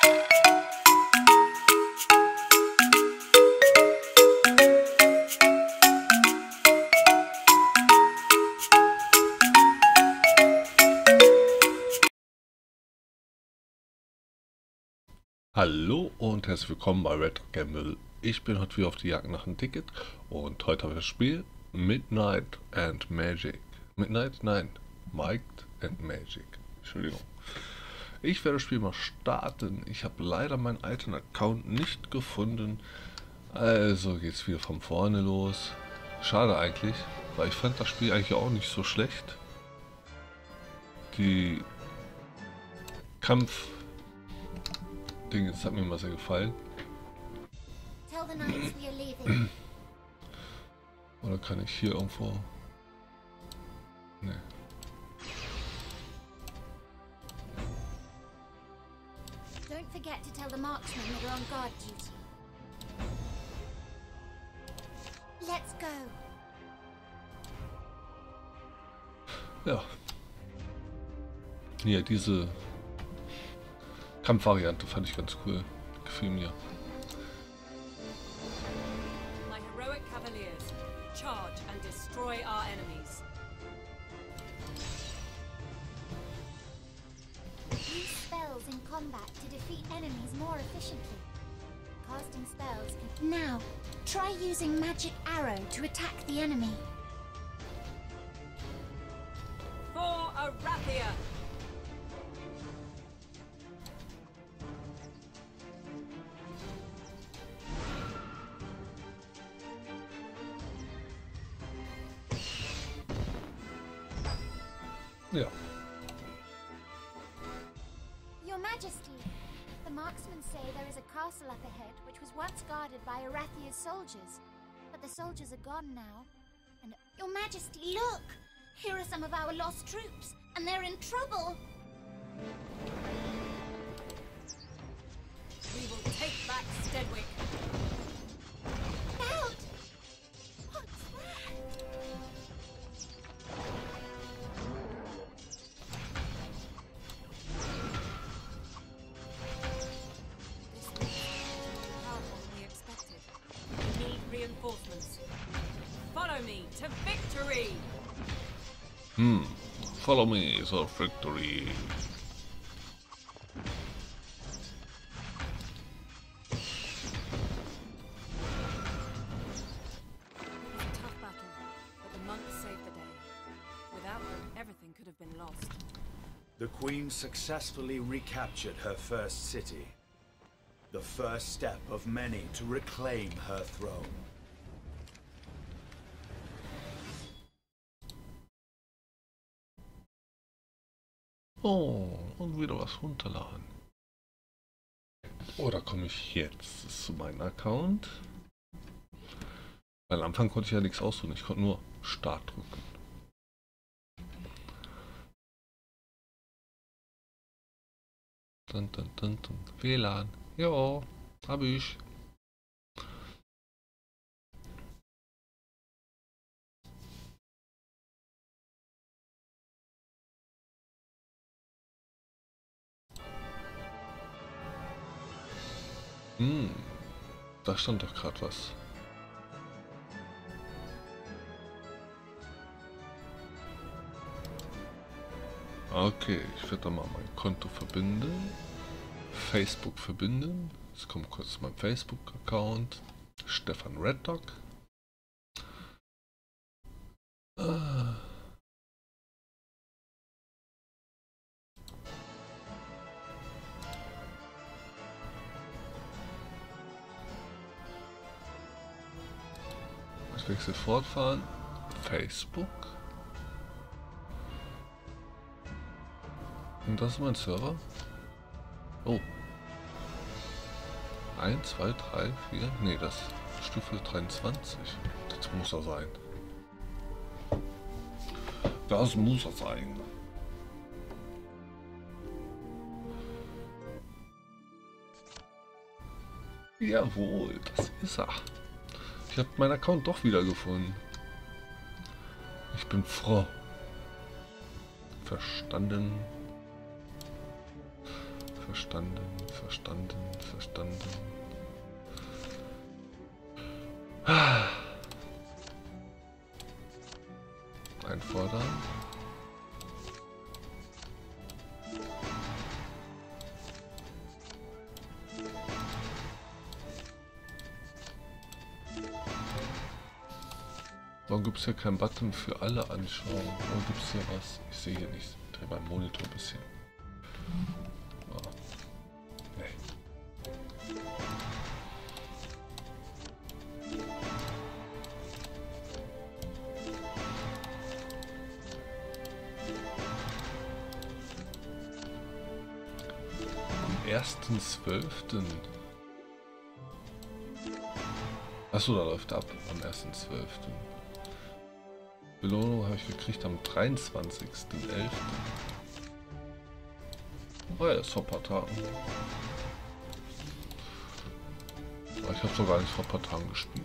Hallo und herzlich willkommen bei Red Dog Gamble. Ich bin heute wieder auf die Jagd nach einem Ticket und heute habe ich das Spiel Midnight and Magic. Midnight? Nein, Might and Magic. Entschuldigung. Ich werde das Spiel mal starten. Ich habe leider meinen alten Account nicht gefunden. Also geht es wieder von vorne los. Schade eigentlich, weil ich fand das Spiel eigentlich auch nicht so schlecht. Die Kampf... das hat mir immer sehr gefallen. Oder kann ich hier irgendwo... Ne. Don't forget to tell the marksmen that are on guard duty. Let's go. Ja. Hier, diese Kampfvariante fand ich ganz cool. Gefiel mir. My heroic cavaliers, charge and destroy our enemies. Use spells in combat to defeat enemies more efficiently. Casting spells can... Now, try using magic arrow to attack the enemy. For Arathia! Ja. Your Majesty, the marksmen say there is a castle up ahead which was once guarded by Arathia's soldiers. But the soldiers are gone now. And Your Majesty, look! Here are some of our lost troops, and they're in trouble! We will take back Steadwick. Out! What's that? This is more powerful than we expected. We need reinforcements. Follow me to victory! Follow me to victory. It was a tough battle, but the monks saved the day. Without them, everything could have been lost. The Queen successfully recaptured her first city. The first step of many to reclaim her throne. Oh, und wieder was runterladen. Oh, da komme ich jetzt zu meinem Account. Weil am Anfang konnte ich ja nichts aussuchen, ich konnte nur Start drücken. Dun. WLAN. Ja, habe ich. Da stand doch gerade was. Okay, ich werde da mal mein Konto verbinden. Facebook verbinden. Jetzt kommt kurz mein Facebook-Account. Stefan Red Dog. Ich wechsle fortfahren. Facebook. Und das ist mein Server. Oh. 1, 2, 3, 4. Nee, das ist Stufe 23. Das muss er sein. Das muss er sein. Jawohl, das ist er. Ich habe meinen Account doch wieder gefunden. Ich bin froh. Verstanden. Verstanden. Einfordern. Warum gibt es hier keinen Button für alle anschauen? Warum gibt es hier was? Ich sehe hier nichts. Ich drehe meinen Monitor ein bisschen. Oh. Nee. Am 1.12. Achso, da läuft ab am 1.12. Belohnung habe ich gekriegt am 23.11. Oh ja, ist vor ein paar Tagen. Aber ich habe es doch gar nicht vor ein paar Tagen gespielt.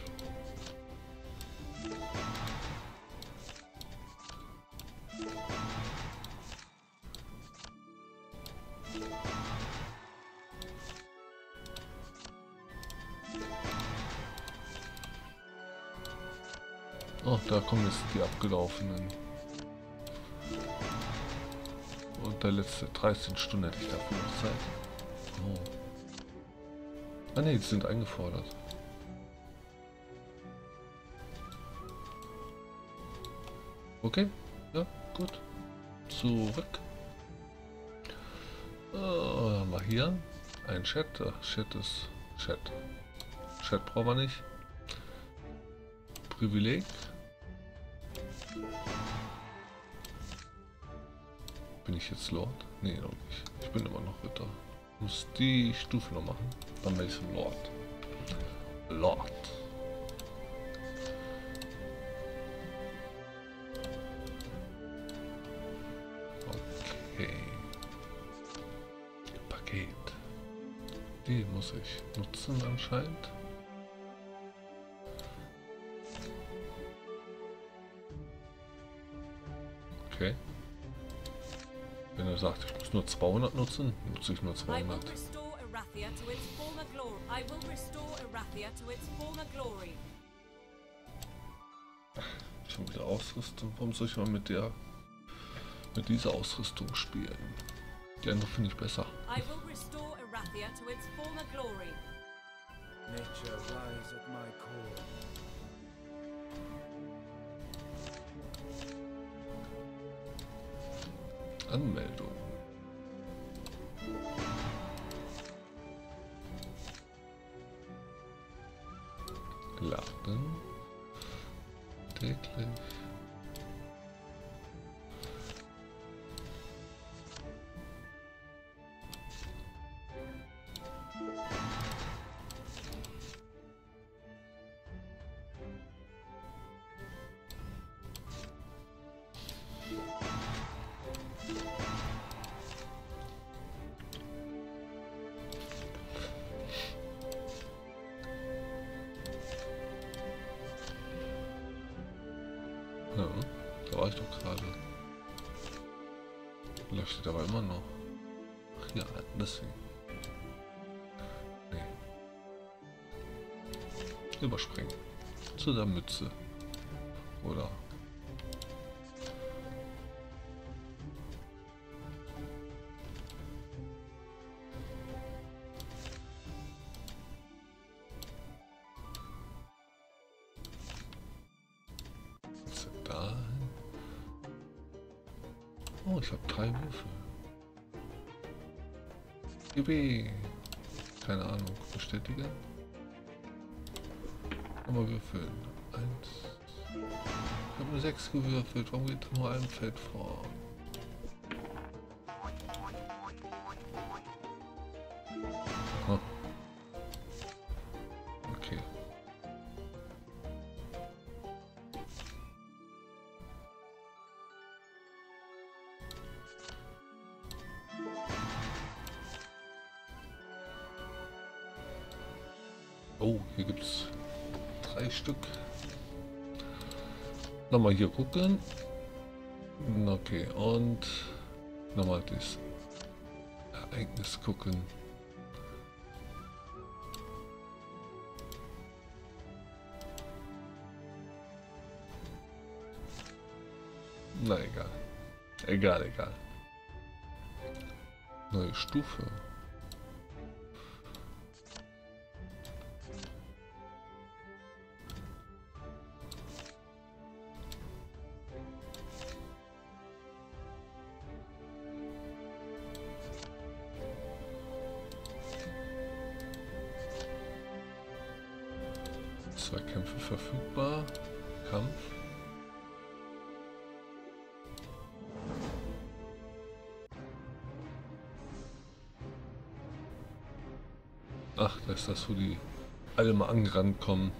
Oh, da kommen jetzt die abgelaufenen. Und der letzte 13 Stunden hätte ich dafür noch Zeit. Oh. Ah ne, die sind eingefordert. Okay, ja, gut. Zurück. Haben wir hier ein Chat. Chat ist Chat. Chat brauchen wir nicht. Privileg. Bin ich jetzt Lord? Nee, noch nicht. Ich bin immer noch Ritter. Muss die Stufe noch machen. Dann bin ich Lord. Lord. Okay. Paket. Die muss ich nutzen anscheinend. Okay. Wenn er sagt, ich muss nur 200 nutzen, nutze ich nur 200. Schon wieder Ausrüstung. Warum soll ich mal mit dieser Ausrüstung spielen? Die andere finde ich besser. Nature lies at my core. Anmeldung. Laden. Täglich. Ja, da war ich doch gerade. Leuchtet aber immer noch. Ach ja, deswegen. Nee. Überspringen. Zu der Mütze. Oder? Oh, ich habe 3 Würfel. Yippie. Keine Ahnung. Bestätigen. Aber würfeln. 1. Ich habe eine 6 gewürfelt. Warum geht nur ein Feld vor? Huh. Okay. Oh, hier gibt es 3 Stück. Nochmal hier gucken. Okay, und nochmal das. Ja. Ereignis gucken. Na egal. Egal. Neue Stufe. Zwei Kämpfe verfügbar. Kampf. Ach, da ist das, wo die alle mal angerannt kommen.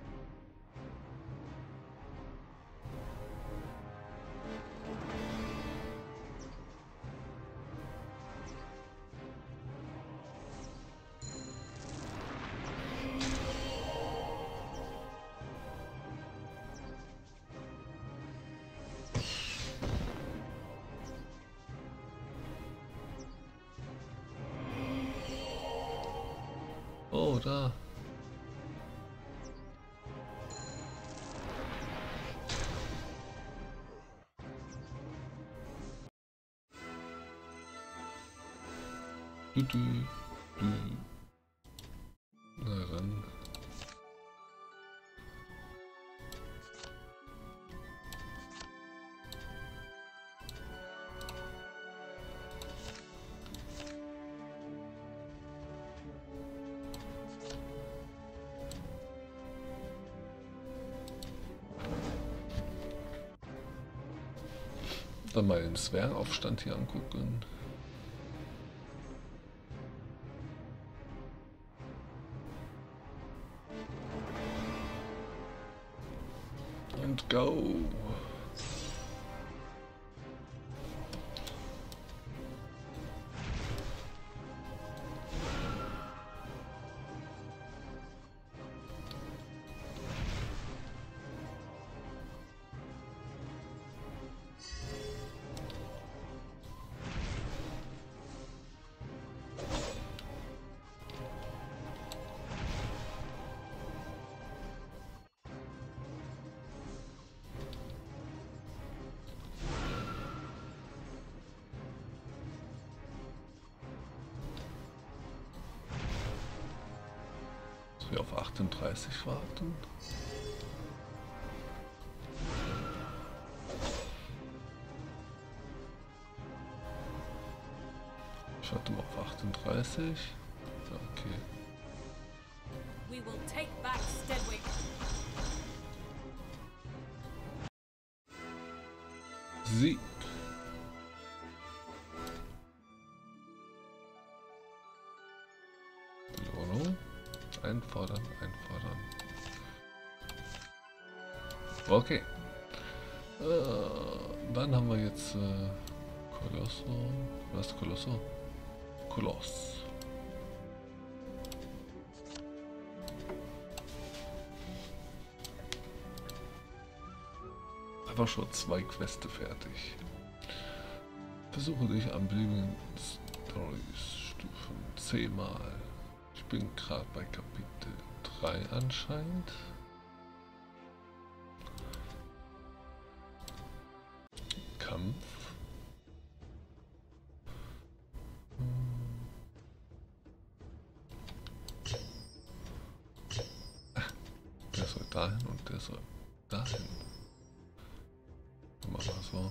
Oh, da. Du. Na dann. Dann mal den Zwergaufstand hier angucken. Und go! Wir auf 38 warten. Ich warte mal auf 38. Okay. We will take back Steadwick. Sieg. Belohnung. Einfordern. Okay. Dann haben wir jetzt Kolosso. Was ist Kolosso? Koloss. Einfach schon 2 Quests fertig. Versuche dich am beliebigen Story-Stufen 10 Mal. Ich bin gerade bei Kapitel 3 anscheinend. Kampf. Der soll dahin und der soll dahin. Machen wir so.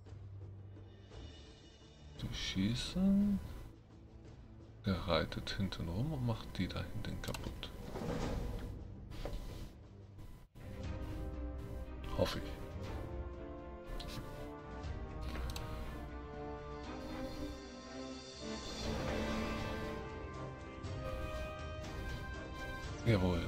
Die schießen. Der reitet hinten rum und macht die da hinten kaputt. Hoffe ich. Jawohl.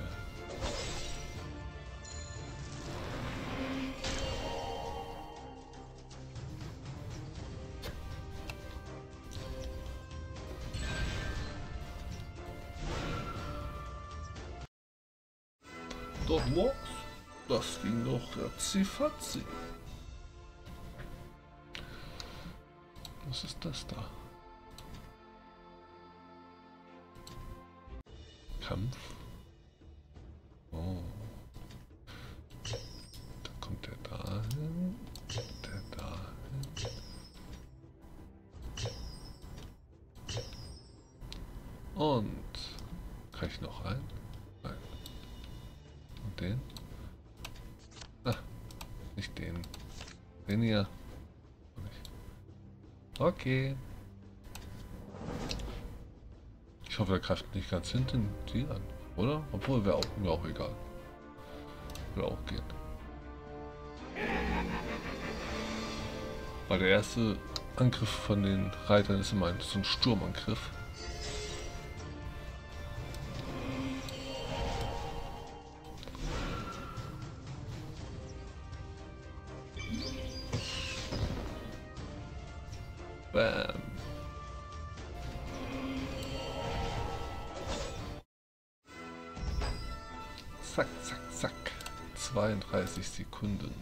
Doch was? Das ging doch ratzifatzi. Was ist das da? Kampf. Oh. Dann kommt der dahin. Der dahin. Und kann ich noch einen? Nein. Und den? Ah, nicht den. Den hier. Okay. Ich hoffe, er greift nicht ganz hinten die an, oder? Obwohl, wäre auch, mir auch egal. Würde auch gehen. Weil der erste Angriff von den Reitern ist immer so ein Sturmangriff. Bam. Zack, zack, zack. 32 Sekunden.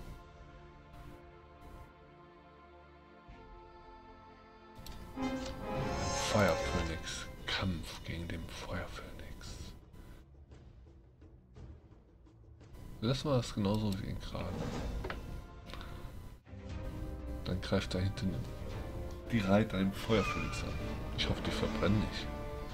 Feuerphönix. Kampf gegen den Feuerphönix. Das war es genauso wie in gerade. Dann greift da hinten die Reiter im Feuerphönix an. Ich hoffe, die verbrennen nicht.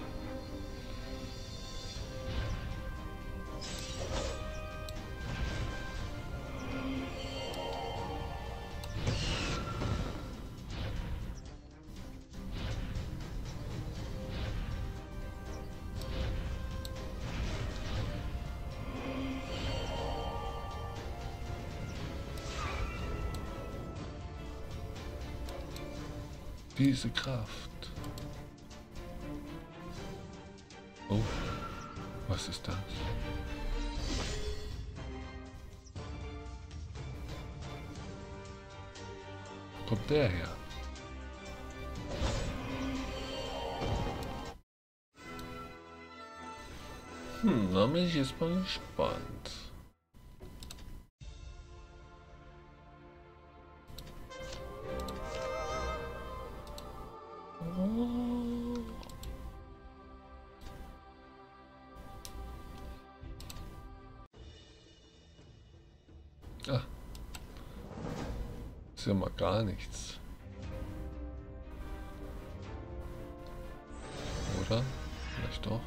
Diese Kraft. Oh, was ist das? Kommt der her? Da bin ich jetzt mal gespannt. Ah. Ist ja mal gar nichts. Oder? Vielleicht doch.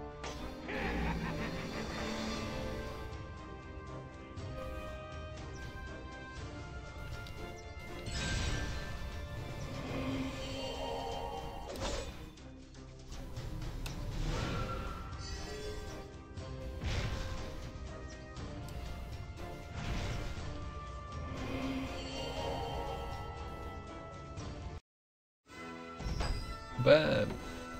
Bam.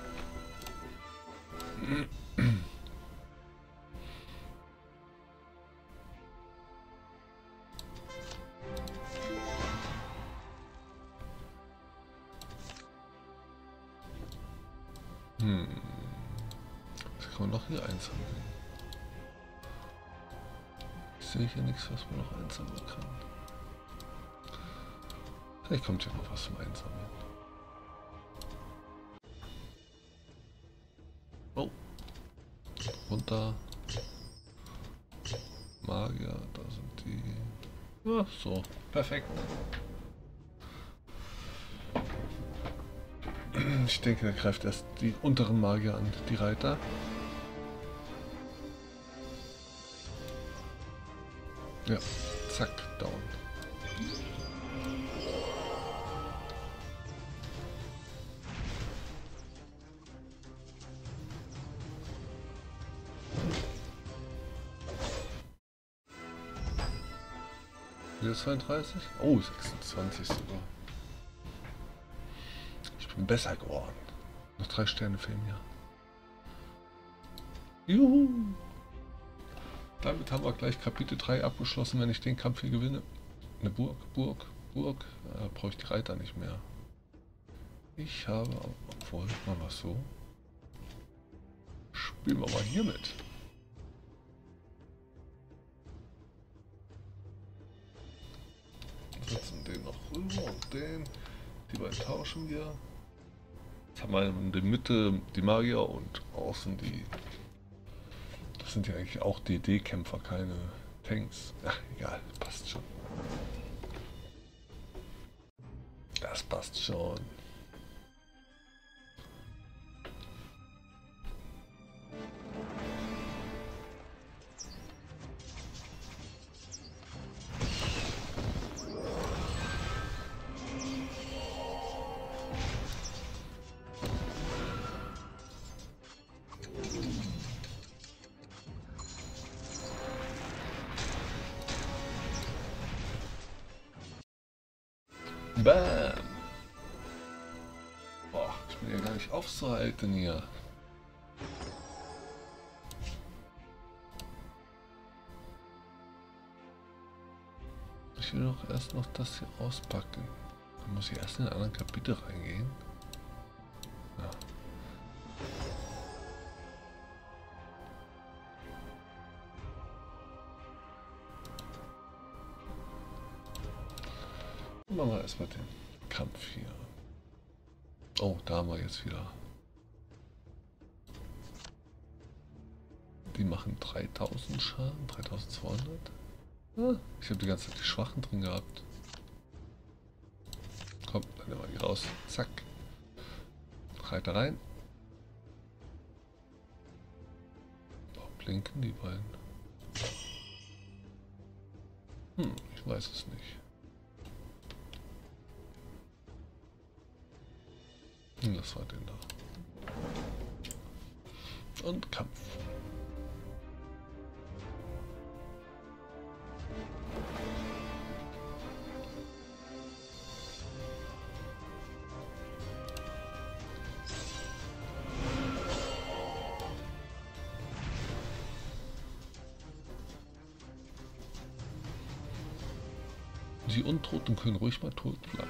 Was kann man noch hier einsammeln? Ich sehe hier nichts, was man noch einsammeln kann. Vielleicht kommt hier noch was zum Einsammeln. Oh. Runter. Magier, da sind die. Ja, so. Perfekt. Ich denke, er greift erst die unteren Magier an, die Reiter. Ja, zack, down. Wieder 32? Oh, 26 sogar. Ich bin besser geworden. Noch 3 Sterne fehlen mir. Juhu! Damit haben wir gleich Kapitel 3 abgeschlossen, wenn ich den Kampf hier gewinne. Eine Burg. Da brauche ich die Reiter nicht mehr. Ich habe, obwohl, machen wir es so. Spielen wir mal hier mit. Setzen den noch rüber und den. Die beiden tauschen wir. Jetzt haben wir in der Mitte die Magier und außen die Das sind ja eigentlich auch DD-Kämpfer, keine Tanks. Ach, egal, passt schon. Das passt schon. Bam! Boah, ich bin ja gar nicht aufzuhalten hier. Ich will doch erst noch das hier auspacken. Dann muss ich erst in einen anderen Kapitel reingehen. Ja. Machen wir erstmal den Kampf hier. Oh, da haben wir jetzt wieder. Die machen 3000 Schaden, 3200. Ah, ich habe die ganze Zeit die Schwachen drin gehabt. Komm, dann nehmen wir die raus. Zack. Reiter rein. Oh, blinken die beiden. Ich weiß es nicht. Das war den da. Und Kampf. Die Untoten können ruhig mal tot bleiben.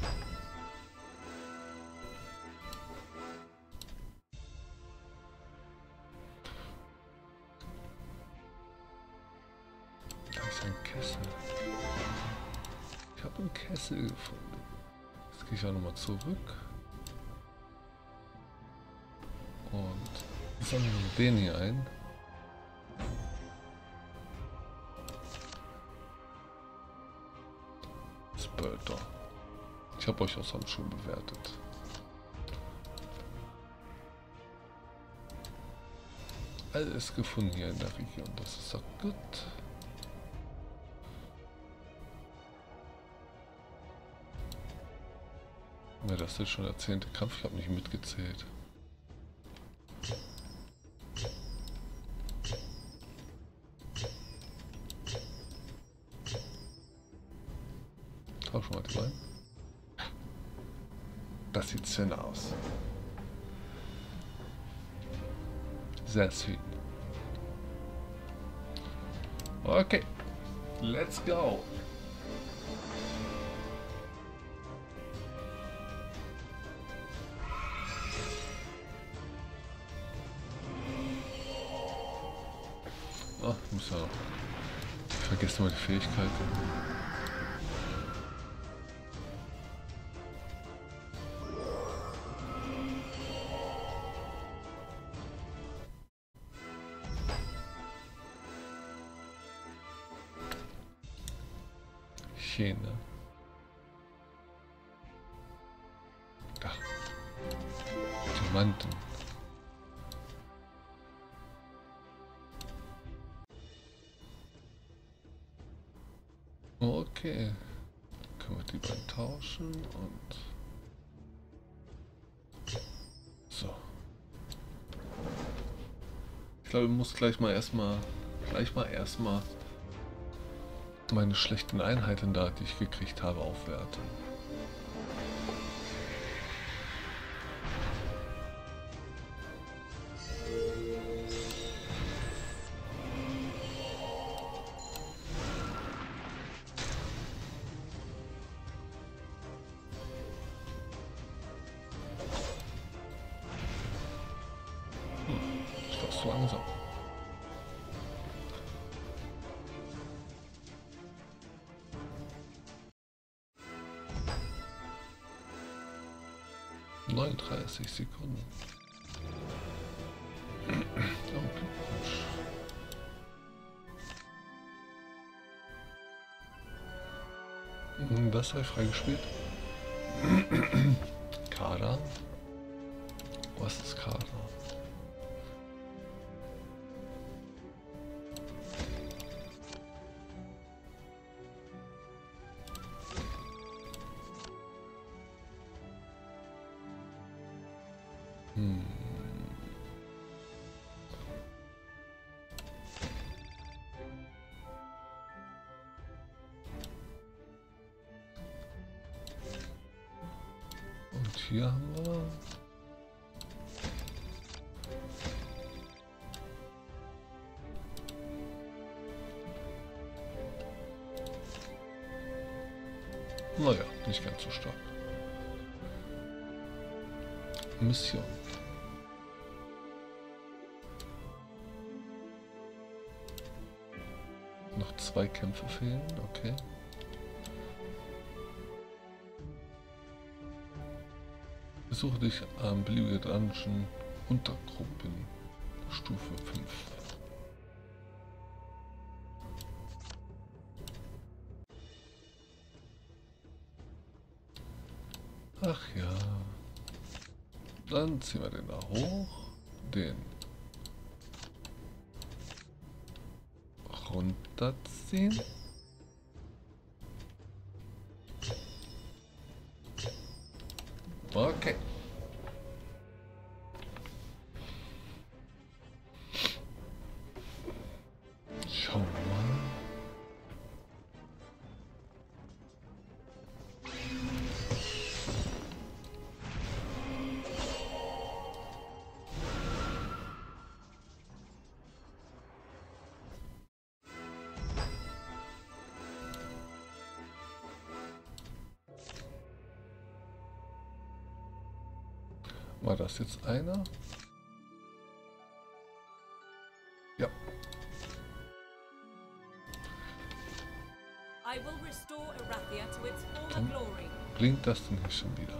Ich habe einen Kessel gefunden. Jetzt gehe ich auch nochmal zurück. Und sammeln wir den hier ein. Spurter. Ich habe euch auch sonst schon bewertet. Alles gefunden hier in der Region. Das ist doch gut. Ja, das ist schon der 10. Kampf, ich habe nicht mitgezählt. Tauschen wir die rein. Das sieht schön aus. Sehr schön. Okay, let's go. Oh, ich muss ja noch. Ich vergesse mal die Fähigkeit. Hähne. Da. Diamanten. Okay. Können wir die beiden tauschen und so. Ich glaube, ich muss gleich mal erstmal meine schlechten Einheiten da, die ich gekriegt habe, aufwerten. Ist das so langsam? .39 Sekunden. Oh, Glückwunsch. Was habe ich freigespielt? Kader. Was ist Kader? Und hier haben wir naja, nicht ganz so stark. Mission. Noch 2 Kämpfe fehlen, okay. Besuche dich am beliebigen Dungeon Untergruppen Stufe 5. Ach ja. Dann ziehen wir den da hoch. Den runterziehen. Okay. Schauen wir mal. War das jetzt einer? Ja. I will restore Arathia to its former glory. Blinkt das denn hier schon wieder?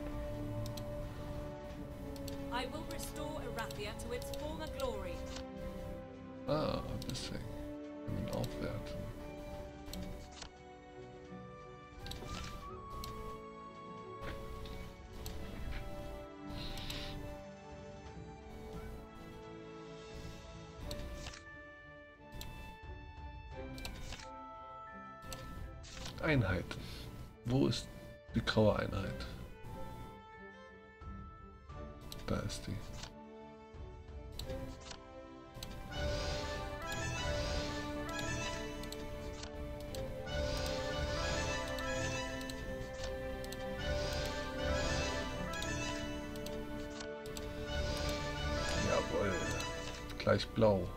I will restore Arathia to its former glory. Ah, deswegen. Wir können aufwerten. Einheiten. Wo ist die graue Einheit? Da ist die. Jawohl. Gleich blau.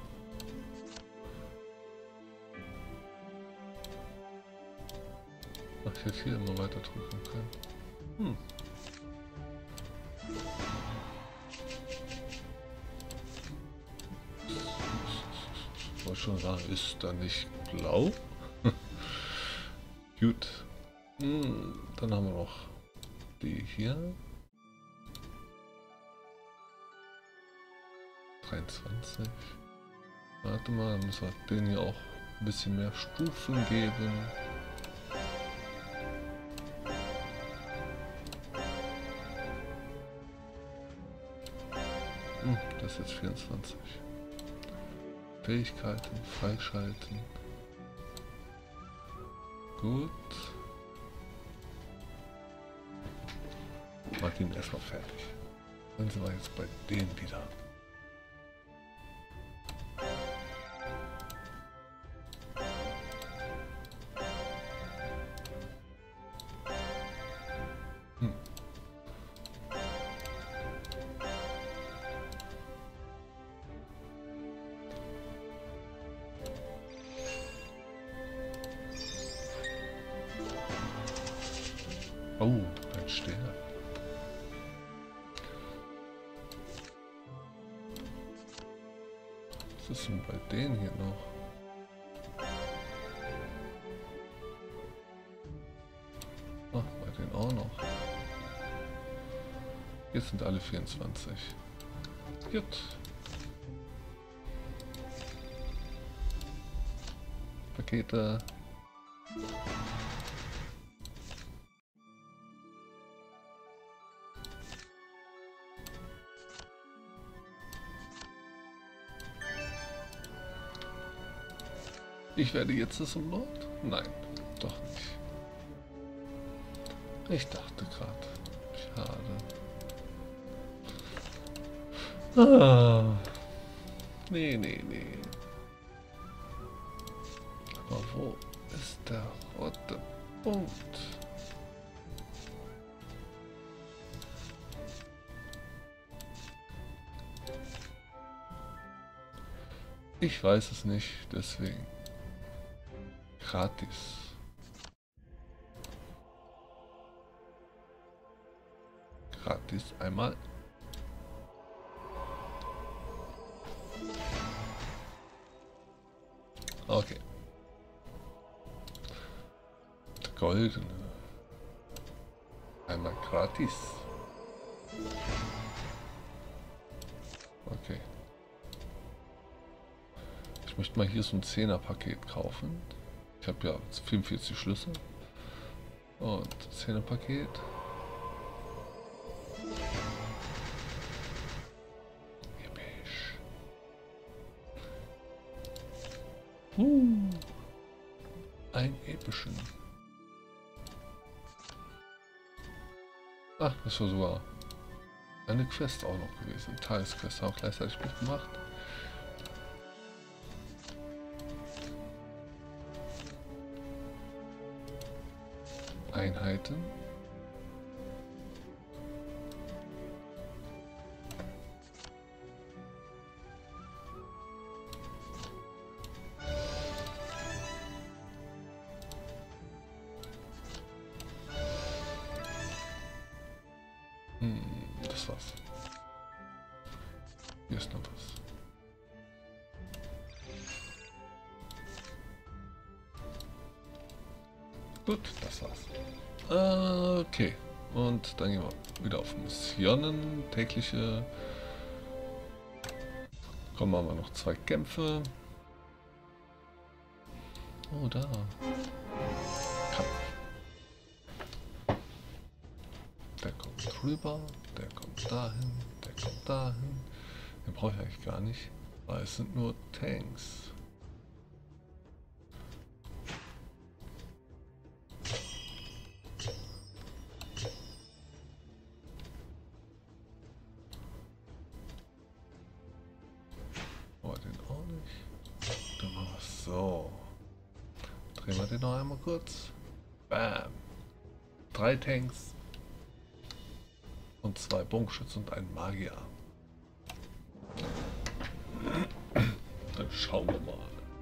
Ach, ich hätte hier immer weiter drücken können. Ich wollte schon sagen, ist da nicht blau? Gut. Dann haben wir noch die hier. 23. Warte mal, dann müssen wir denen hier auch ein bisschen mehr Stufen geben. Das ist jetzt 24. Fähigkeiten freischalten. Gut. Mach ihn erstmal fertig. Dann sind wir jetzt bei denen wieder. Oh, ein Stern. Was ist denn bei denen hier noch? Ach, bei denen auch noch. Jetzt sind alle 24. Gut. Pakete. Ich werde jetzt zum Lord? Nein, doch nicht. Ich dachte gerade. Schade. Ah. Nee, nee, nee. Aber wo ist der rote Punkt? Ich weiß es nicht, deswegen. Gratis. Gratis einmal. Okay. Der goldene. Einmal gratis. Okay. Ich möchte mal hier so ein 10er-Paket kaufen. Ich habe ja 44 Schlüssel. Und 10er-Paket. Episch. Ein epischen. Ach, das war sogar eine Quest auch noch gewesen. Tagesquest auch gleichzeitig mitgemacht. Einheiten. Das war's. Hier ist noch was. Gut, das war's. Okay. Und dann gehen wir wieder auf Missionen. Tägliche. Kommen wir mal noch 2 Kämpfe. Oh, da. Kampf. Der kommt rüber. Der kommt dahin. Der kommt dahin. Den brauche ich eigentlich gar nicht. Weil es sind nur Tanks. So. Drehen wir den noch einmal kurz. Bam. 3 Tanks. Und 2 Bogenschützen und ein Magier. Dann schauen wir mal.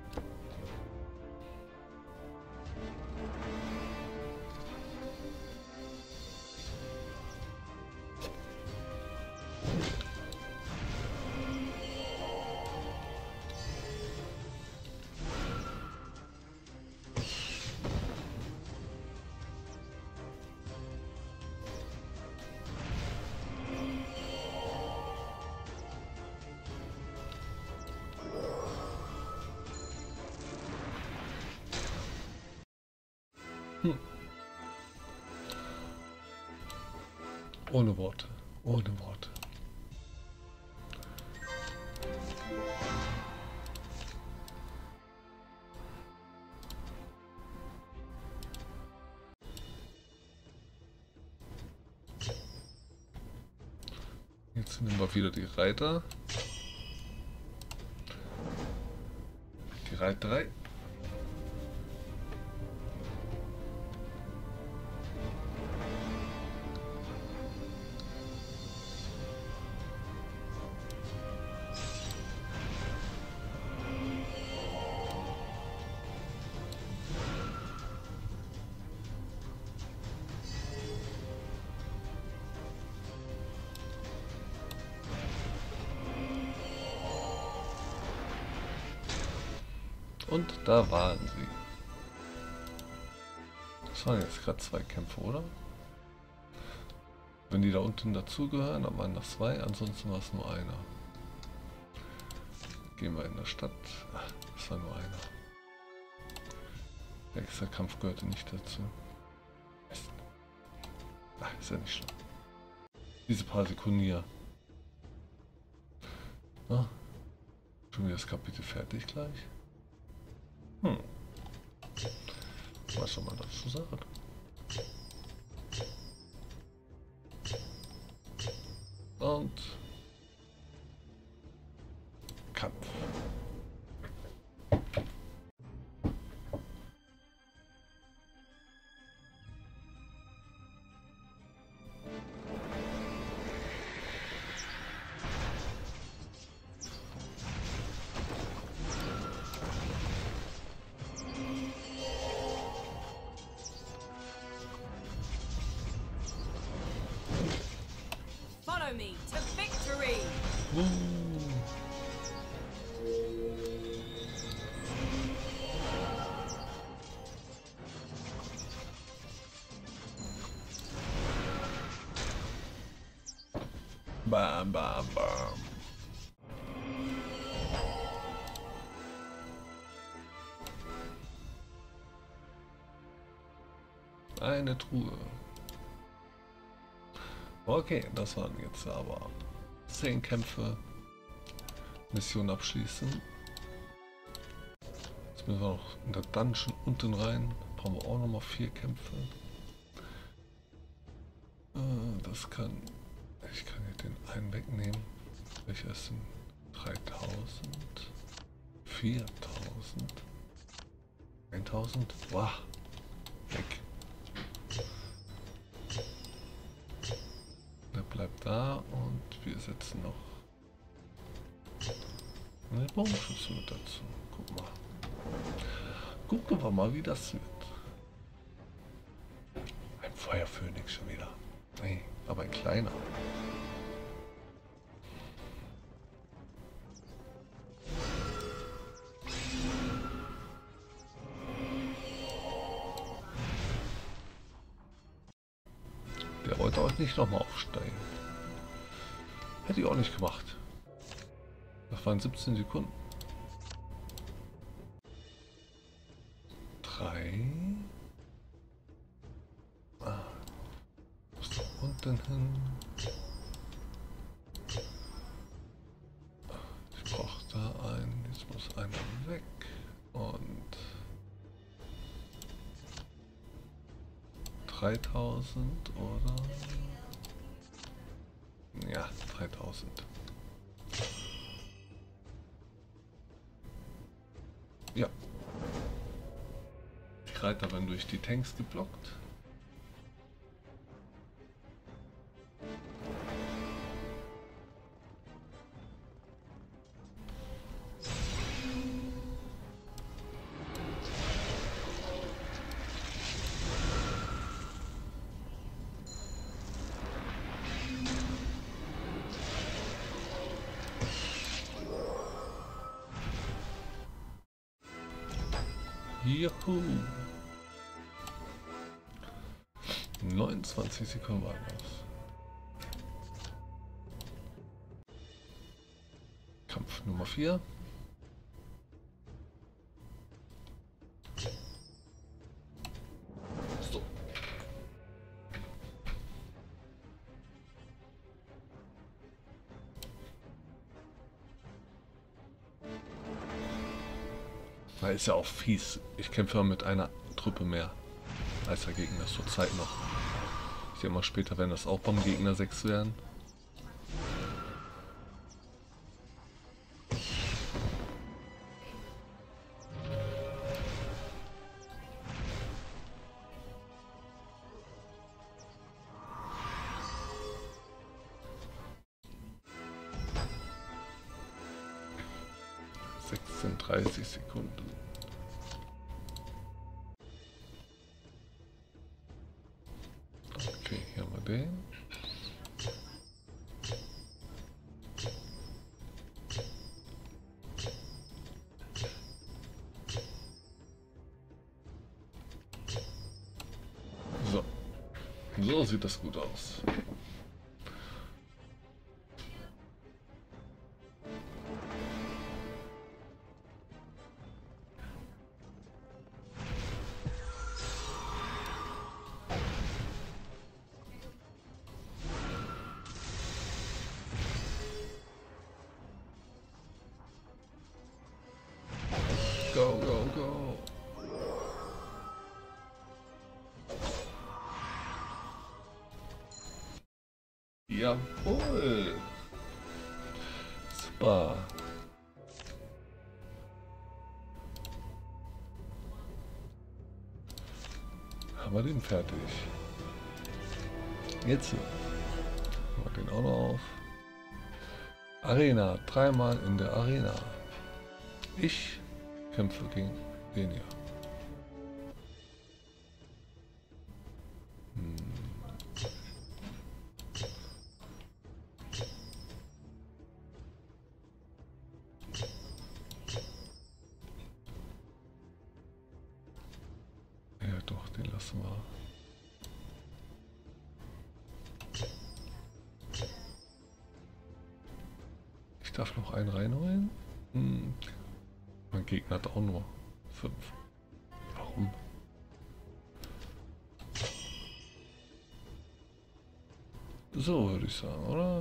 Ohne Worte, ohne Worte. Jetzt nehmen wir wieder die Reiter. Die Reiterei. Und da waren sie. Das waren jetzt gerade 2 Kämpfe, oder? Wenn die da unten dazugehören, dann waren das 2, ansonsten war es nur einer. Gehen wir in der Stadt. Ach, das war nur einer. Der extra Kampf gehörte nicht dazu. Ach, ist ja nicht schlimm. Diese paar Sekunden hier. Ah, schon wieder das Kapitel fertig gleich. Was soll man dazu sagen? Und Kampf. Follow me to victory! Bam, bam, bam. Eine Truhe. Okay, das waren jetzt aber 10 Kämpfe. Mission abschließen. Jetzt müssen wir noch in der Dungeon unten rein. Brauchen wir auch noch mal 4 Kämpfe. Das kann... Ich kann hier den einen wegnehmen. Welcher ist denn? 3000. 4000. 1000. Wow. Weg. Der bleibt da und wir setzen noch eine Bogenschütze mit dazu. Guck mal. Gucken wir mal, wie das wird. Ein Feuerphönix schon wieder. Nee, aber ein kleiner. Der wollte auch nicht nochmal aufsteigen. Hätte ich auch nicht gemacht. Das waren 17 Sekunden. 3. Muss da unten hin. Ich brauche da einen. Jetzt muss einer weg. Und 3000 oder? Ja, 3000. Ja. Die Reiter werden durch die Tanks geblockt. Juhu! 29 Sekunden waren das. Kampf Nummer 4. So. Da ist ja auch fies. Ich kämpfe mit einer Truppe mehr als der Gegner zur Zeit noch. Ich denke mal, später werden das auch beim Gegner 6 werden. Sind 30 Sekunden. Okay, hier haben wir den. So. So sieht das gut aus. Go, go, go. Jawohl. Super. Haben wir den fertig. Jetzt machen wir den auch noch auf. Arena, 3-mal in der Arena. Ich kämpfe gegen den hier. Ja doch, den lassen wir. Ich darf noch einen reinholen. Mein Gegner hat auch nur 5. Warum? So würde ich sagen, oder?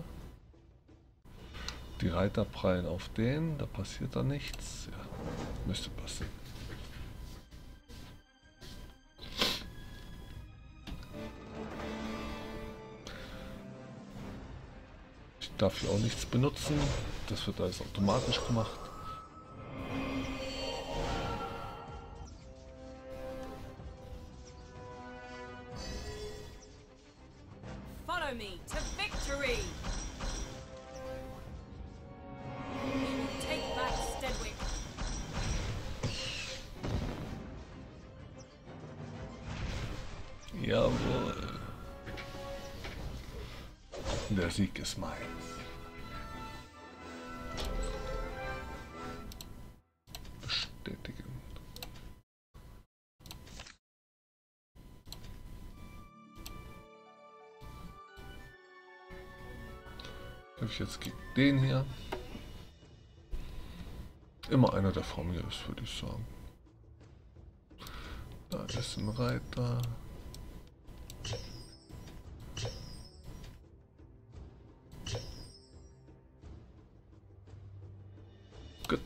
Die Reiter prallen auf den, da passiert da nichts. Ja, müsste passieren. Ich darf hier auch nichts benutzen. Das wird alles automatisch gemacht. Follow me to victory! We will take back Stedwick. Jawohl. Der Sieg ist meins. Bestätigen. Kämpfe ich jetzt gegen den hier. Immer einer, der vor mir ist, würde ich sagen. Da ist ein Reiter. Gut.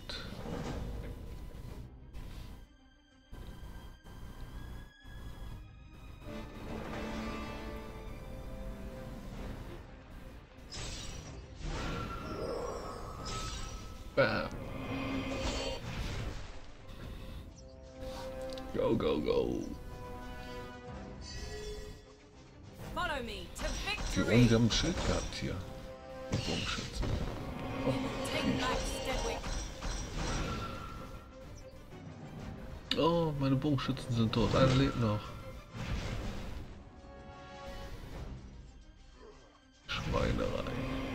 Bam. Go, go, go. Follow me to Die victory! die haben ein Schild gehabt hier. Die Bogenschützen. We will take back Stedwick. Oh, meine Bogenschützen sind tot. Einer lebt noch. Schweinerei.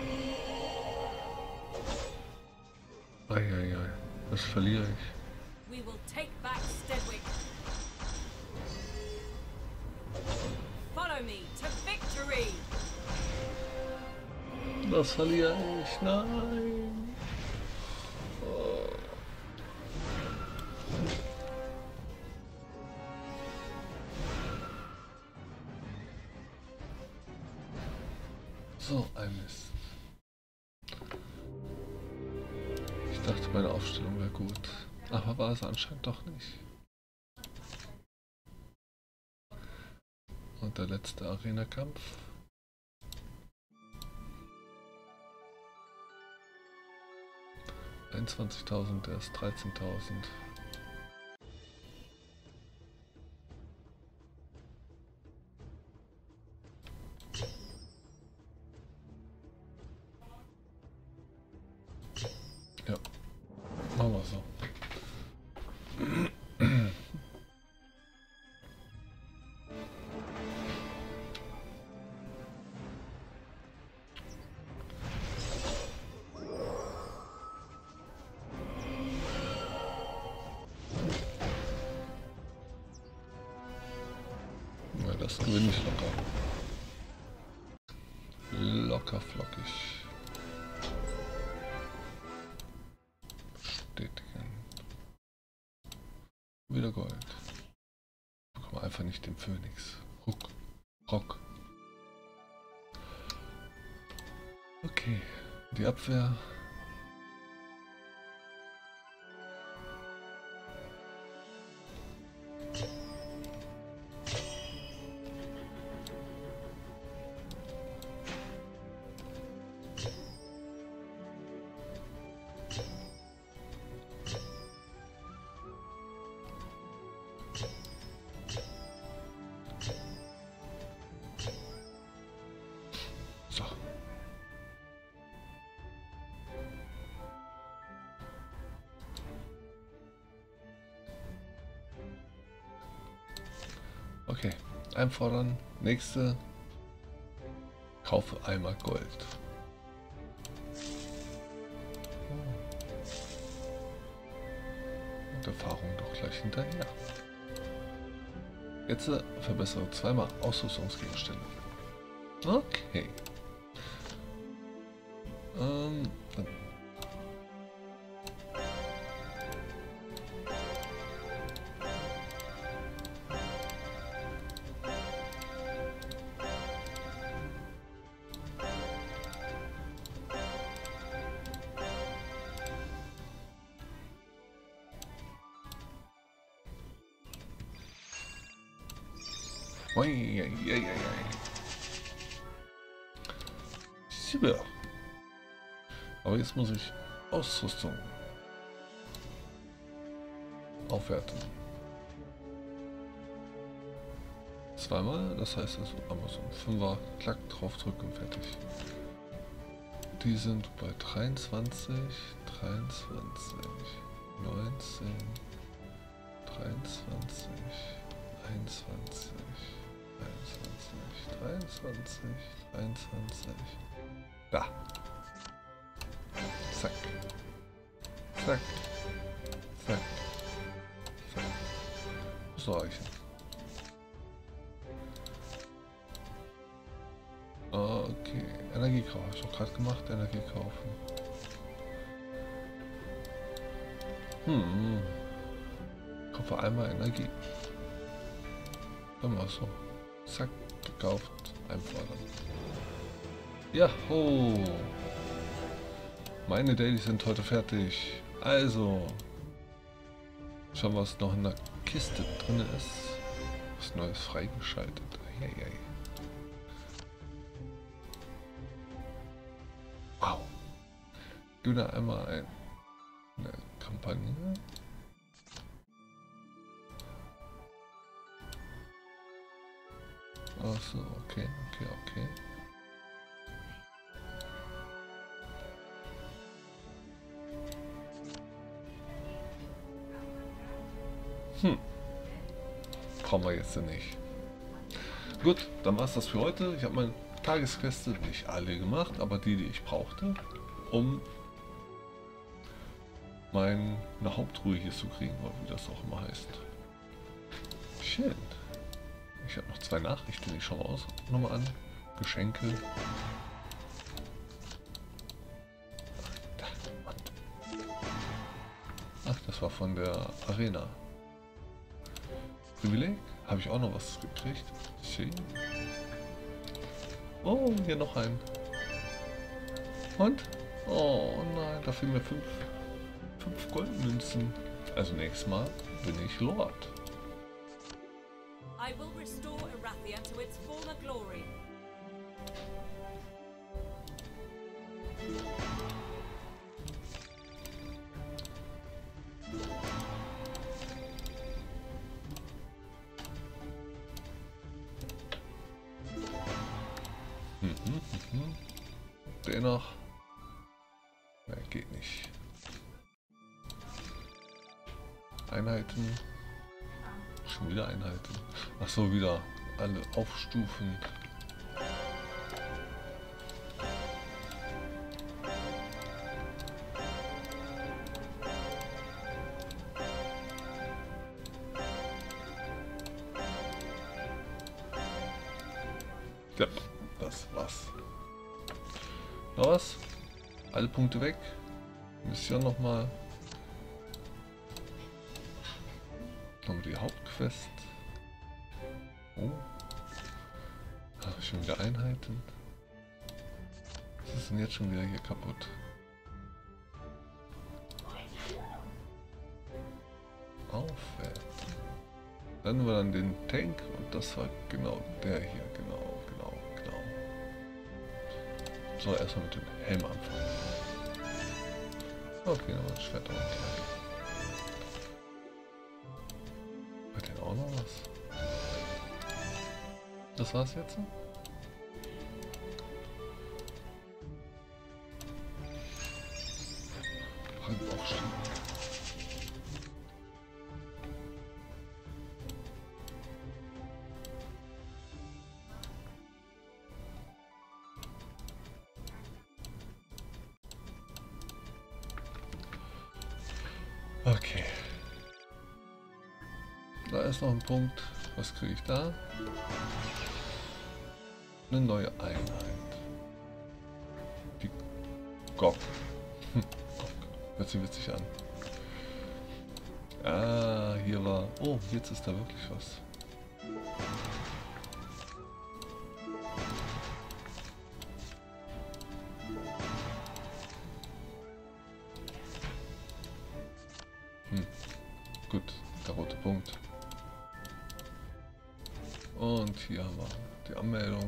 Eieiei, das verliere ich. We will take back Stedwick. Follow me to victory! Das verliere ich. Nein. Oh. So ein Mist. Ich dachte, meine Aufstellung wäre gut, aber war es anscheinend doch nicht. Und der letzte Arena-Kampf. $21.000, der ist 13.000. Ja, machen wir so. Ja, das gewinne ich locker. Locker flockig. Bestätigen. Wieder Gold. Bekomme einfach nicht den Phönix. Rock. Okay, die Abwehr. Okay, einfordern. Nächste. Kaufe einmal Gold. Und Erfahrung doch gleich hinterher. Jetzt verbessere zweimal Ausrüstungsgegenstände. Okay. Dann Super. Aber jetzt muss ich Ausrüstung aufwerten. Zweimal, das heißt also einmal so ein 5er, klack, drauf drücken und fertig. Die sind bei 23, 23, 19, 23, 21, 21, 23, 23. Da. Zack. Zack. Zack. Zack. Muss noch reichen. Okay. Energiekauf habe ich doch gerade gemacht. Energie kaufen. Kaufe einmal Energie. Dann mal so. Zack. Gekauft. Einfordern. Jaho! Meine Dailies sind heute fertig. Also. Schauen wir, was noch in der Kiste drin ist. Was Neues freigeschaltet. Eieiei. Wow. Gönne einmal eine Kampagne. Achso, okay. Brauchen wir jetzt nicht. Gut, dann war es das für heute. Ich habe meine Tagesqueste nicht alle gemacht, aber die ich brauchte, um meine Hauptruhe hier zu kriegen, oder wie das auch immer heißt. Schön. Ich habe noch 2 Nachrichten, ich schaue aus. Nochmal an. Geschenke. Ach, das war von der Arena. Privileg? Habe ich auch noch was gekriegt? Schön. Oh, hier noch ein. Und? Oh nein, da fehlen mir 5 Goldmünzen. Also nächstes Mal bin ich Lord. I will restore Erathia to its former glory. Dennoch. Mehr geht nicht. Einheiten. Schon wieder Einheiten. Ach so, wieder alle aufstufen. Ja, das war's. Noch was? Alle Punkte weg. Mission nochmal. Nochmal die Hauptquest. Oh. Ach, schon wieder Einheiten. Was ist denn jetzt schon wieder hier kaputt? Aufwerten. Dann war dann den Tank und das war genau der hier. Genau. So, erstmal mit dem Helm anfangen. Okay, aber das Schwert auch gleich. Hat denn auch noch was? Das war's jetzt? Aufstehen. Okay. Da ist noch ein Punkt. Was kriege ich da? Eine neue Einheit. Die GOG. Hört sich witzig an. Ah, hier war... Oh, jetzt ist da wirklich was. Gut, der rote Punkt. Und hier haben wir die Anmeldung.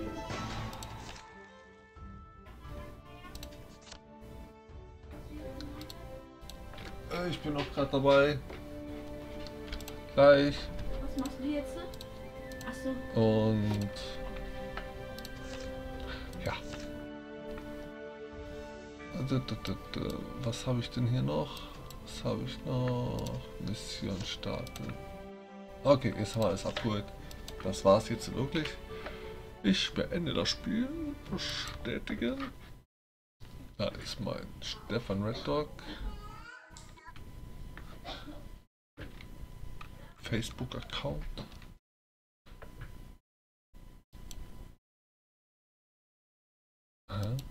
Ich bin auch gerade dabei. Gleich. Was machst du jetzt? Achso. Und ja. Was habe ich denn hier noch? Was habe ich noch? Mission starten. Okay, jetzt haben wir alles abgeholt. Das war's jetzt wirklich. Ich beende das Spiel. Bestätigen. Da ist mein Stefan Red Dog. Facebook-Account. Aha.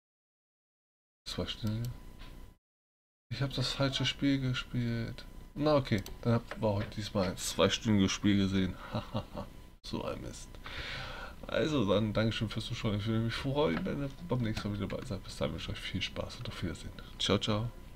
2 Stunden. Ich habe das falsche Spiel gespielt. Na okay, dann habt ihr heute diesmal ein 2-stündiges Spiel gesehen. Hahaha, so ein Mist. Also dann Dankeschön fürs Zuschauen. Ich würde mich freuen, wenn ihr beim nächsten Mal wieder dabei seid. Bis dahin wünsche ich euch viel Spaß und auf Wiedersehen. Ciao, ciao.